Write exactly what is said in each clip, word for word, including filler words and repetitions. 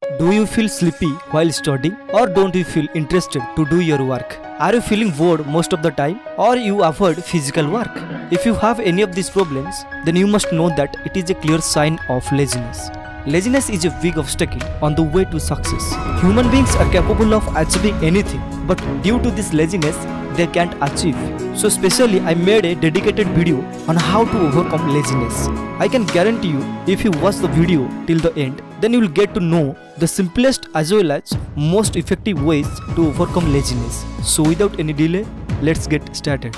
Do you feel sleepy while studying, or don't you feel interested to do your work? Are you feeling bored most of the time, or you avoid physical work? If you have any of these problems, then you must know that it is a clear sign of laziness. Laziness is a big obstacle on the way to success. Human beings are capable of achieving anything, but due to this laziness, they can't achieve. So specially, I made a dedicated video on how to overcome laziness. I can guarantee you, if you watch the video till the end, then you will get to know the simplest as well as most effective ways to overcome laziness. So without any delay, let's get started.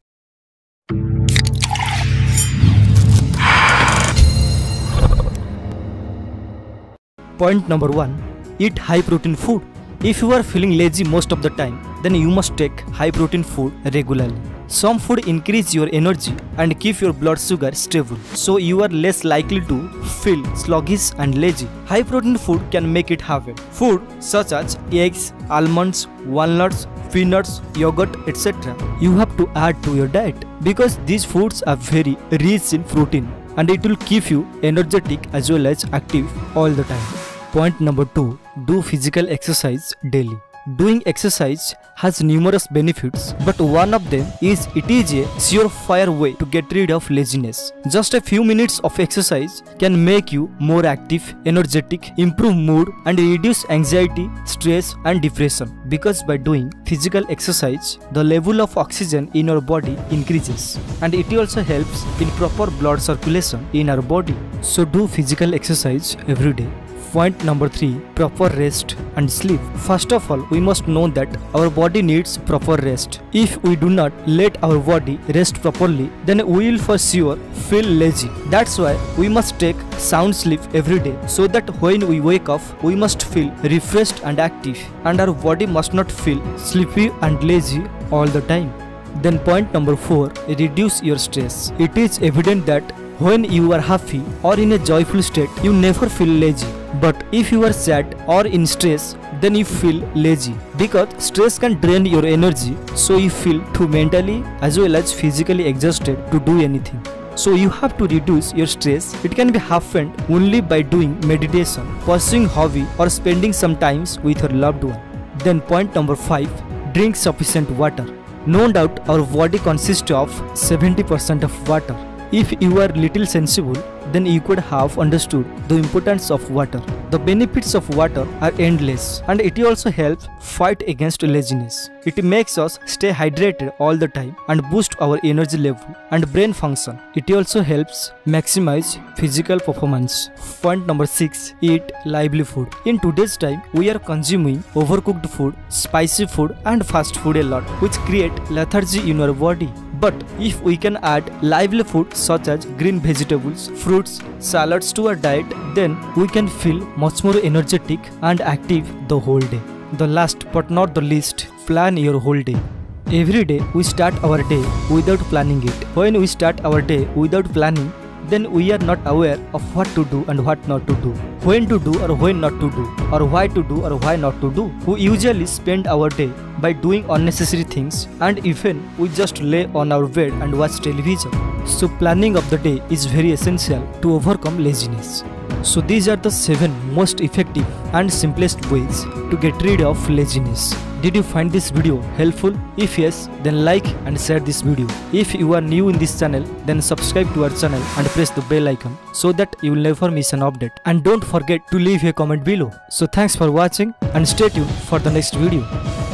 Point number one. Eat high protein food. If you are feeling lazy most of the time, then you must take high protein food regularly. Some food increase your energy and keep your blood sugar stable, so you are less likely to feel sluggish and lazy. High protein food can make it happen. Food such as eggs, almonds, walnuts, peanuts, yogurt, et cetera you have to add to your diet, because these foods are very rich in protein and it will keep you energetic as well as active all the time. Point number two. Do physical exercise daily. Doing exercise has numerous benefits, but one of them is it is a surefire way to get rid of laziness. Just a few minutes of exercise can make you more active, energetic, improve mood, and reduce anxiety, stress, and depression. Because by doing physical exercise, the level of oxygen in your body increases, and it also helps in proper blood circulation in our body. So do physical exercise every day. Point number three. Proper rest and sleep. First of all, we must know that our body needs proper rest. If we do not let our body rest properly, then we will for sure feel lazy. That's why we must take sound sleep every day, so that when we wake up, we must feel refreshed and active, and our body must not feel sleepy and lazy all the time. Then point number four. Reduce your stress. It is evident that when you are happy or in a joyful state, you never feel lazy. But if you are sad or in stress, then you feel lazy, because stress can drain your energy, so you feel too mentally as well as physically exhausted to do anything. So you have to reduce your stress. It can be happened only by doing meditation, pursuing hobby, or spending some time with your loved one. Then point number five. Drink sufficient water. No doubt our body consists of seventy percent of water. If you are little sensible, then you could have understood the importance of water. The benefits of water are endless, and it also helps fight against laziness. It makes us stay hydrated all the time and boost our energy level and brain function. It also helps maximize physical performance. Point number six. Eat lively food. In today's time, we are consuming overcooked food, spicy food, and fast food a lot, which create lethargy in our body. But if we can add lively food such as green vegetables, fruits, salads to our diet, then we can feel much more energetic and active the whole day. The last but not the least, plan your whole day. Every day we start our day without planning it. When we start our day without planning, then we are not aware of what to do and what not to do, when to do or when not to do, or why to do or why not to do. We usually spend our day by doing unnecessary things, and even we just lay on our bed and watch television. So planning of the day is very essential to overcome laziness. So these are the seven most effective and simplest ways to get rid of laziness. Did you find this video helpful? If yes, then like and share this video. If you are new in this channel, then subscribe to our channel and press the bell icon so that you will never miss an update. And don't forget to leave a comment below. So thanks for watching and stay tuned for the next video.